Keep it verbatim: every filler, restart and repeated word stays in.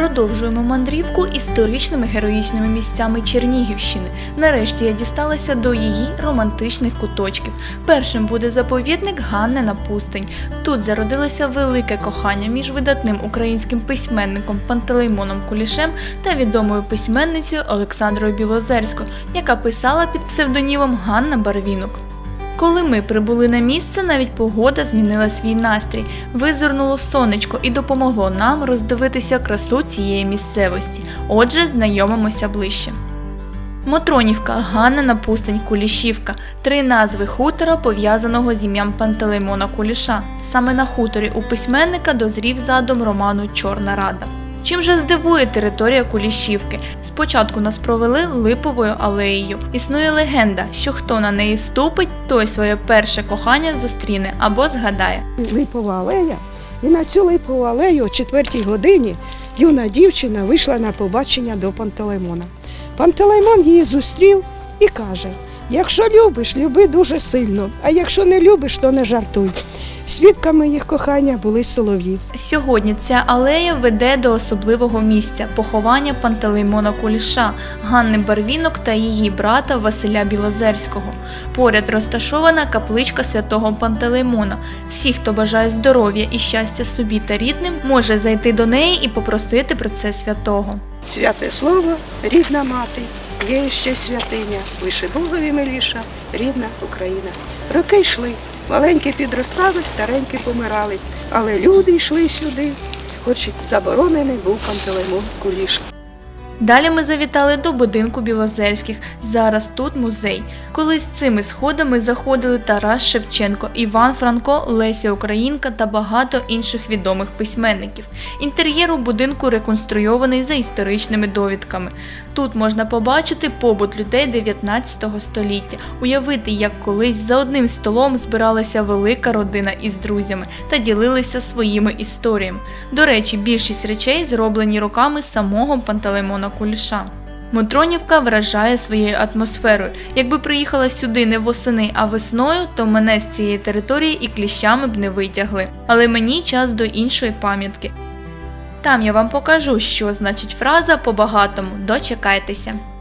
Продовжуємо мандрівку історичними героїчними місцями Чернігівщини. Нарешті я дісталася до її романтичних куточків. Першим буде заповідник Ганнина Пустинь. Тут зародилося велике кохання між видатним українським письменником Пантелеймоном Кулішем та відомою письменницею Олександрою Білозерською, яка писала під псевдонімом Ганна Барвінок. Коли ми прибули на місце, навіть погода змінила свій настрій. Визирнуло сонечко і допомогло нам роздивитися красу цієї місцевості. Отже, знайомимося ближче. Мотронівка, Ганнина Пустинь, Кулішівка – три назви хутора, пов'язаного з ім'ям Пантелеймона Куліша. Саме на хуторі у письменника дозрів задум роману «Чорна Рада». Чим же здивує територія Кулішівки? Спочатку нас провели Липовою алеєю. Існує легенда, що хто на неї ступить, той своє перше кохання зустріне або згадає. Липова алея, і на цю Липову алею о четвертій годині юна дівчина вийшла на побачення до Пантелеймона. Пантелеймон її зустрів і каже: якщо любиш, люби дуже сильно, а якщо не любиш, то не жартуй. Свідками їх кохання були солов'ї. Сьогодні ця алея веде до особливого місця – поховання Пантелеймона Куліша, Ганни Барвінок та її брата Василя Білозерського. Поряд розташована капличка святого Пантелеймона. Всі, хто бажає здоров'я і щастя собі та рідним, може зайти до неї і попросити про це святого. Святе слово, рідна мати, є ще святиня, лише Богові миліша, рідна Україна. Роки йшли. Маленькі підростали, старенькі помирали, але люди йшли сюди, хоч і заборонений був Пантелеймон Куліш. Далі ми завітали до будинку Білозерських. Зараз тут музей. Колись цими сходами заходили Тарас Шевченко, Іван Франко, Леся Українка та багато інших відомих письменників. Інтер'єр у будинку реконструйований за історичними довідками. Тут можна побачити побут людей дев'ятнадцятого століття, уявити, як колись за одним столом збиралася велика родина із друзями та ділилися своїми історіями. До речі, більшість речей зроблені руками самого Пантелеймона Куліша. Мотронівка вражає своєю атмосферою. Якби приїхала сюди не восени, а весною, то мене з цієї території і кліщами б не витягли. Але мені час до іншої пам'ятки. Там я вам покажу, що значить фраза «по-багатому». Дочекайтеся.